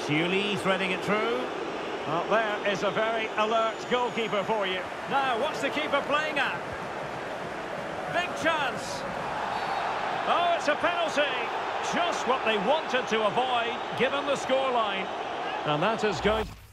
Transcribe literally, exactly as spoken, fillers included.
Sully threading it through. Well, there is a very alert goalkeeper for you. Now, what's the keeper playing at? Big chance. Oh, it's a penalty. Just what they wanted to avoid, given the scoreline. And that is going...